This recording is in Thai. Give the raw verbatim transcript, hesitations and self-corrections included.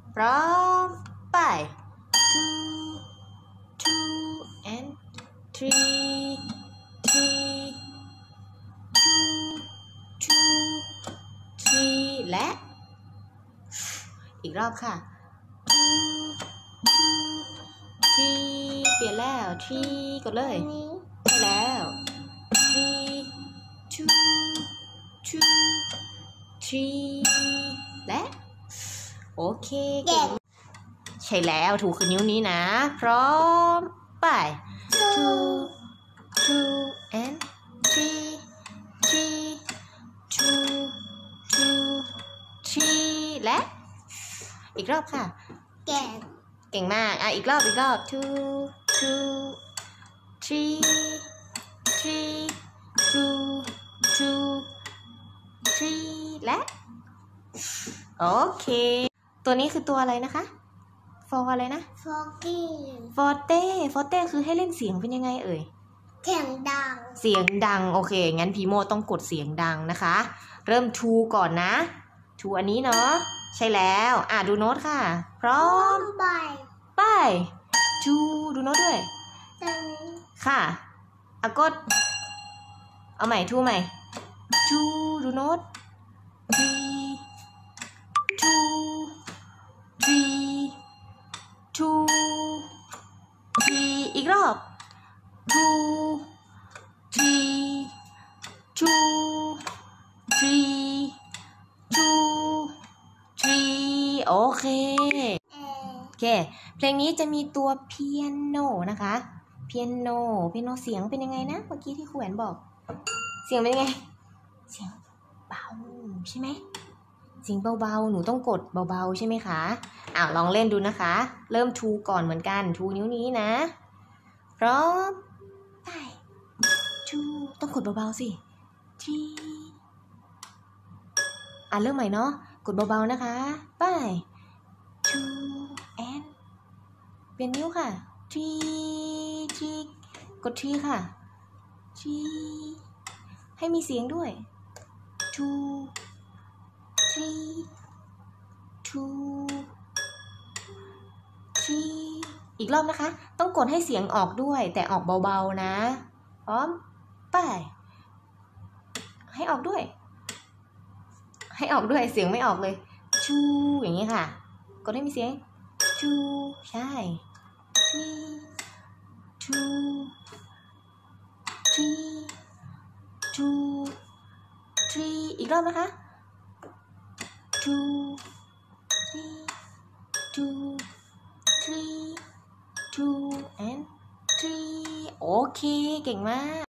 พร้อมไป two two and three three two two three และอีกรอบค่ะ two two three เปลี่ยนแล้ว three กดเลยใช่แล้ว three two two three และโอเคเก่งใช่แล้วถูกคือนิ้วนี้นะพร้อมไป two two and three three two two three และอีกรอบค่ะเก่งเก่งมากอ่ะอีกรอบอีกรอบ two two three three two two three และโอเคตัวนี้คือตัวอะไรนะคะฟออะไรนะฟอเต้ฟอเต้ฟอเต้คือให้เล่นเสียงเป็นยังไงเอ่ยเสียงดังเสียงดังโอเคงั้นพีโมต้องกดเสียงดังนะคะเริ่มทูก่อนนะทูอันนี้เนาะใช่แล้วอ่ะดูโน้ตค่ะพร้อมไปไปทูดูโน้ตด้วยค่ะอ่ะกดเอาใหม่ทูใหม่ทูดูโน้ต three two three two three อีกรอบ two three two three two three โอเคโอเคเพลงนี้จะมีตัวเปียโนนะคะเปียโนเปียโนเสียงเป็นยังไงนะเมื่อกี้ที่ครูแหวนบอกเสียงเป็นยังไงเสียงเบาใช่ไหมเสียงเบาๆหนูต้องกดเบาๆใช่ไหมคะอ้าวลองเล่นดูนะคะเริ่มทูก่อนเหมือนกันทูนิ้วนี้นะพร้อมไปทูต้องกดเบาๆสิทีอ่ะเริ่มใหม่เนาะกดเบาๆนะคะไป two and เปลี่ยนนิ้วค่ะ three three กด three ค่ะ three ให้มีเสียงด้วย two three two three อีกรอบนะคะต้องกดให้เสียงออกด้วยแต่ออกเบาๆนะพร้อมไปให้ออกด้วยให้ออกด้วยเสียงไม่ออกเลยชูอย่างนี้ค่ะกดให้มีเสียงชูใช่ three two three two three อีกรอบนะคะ two three two three two and three โอเคเก่งมาก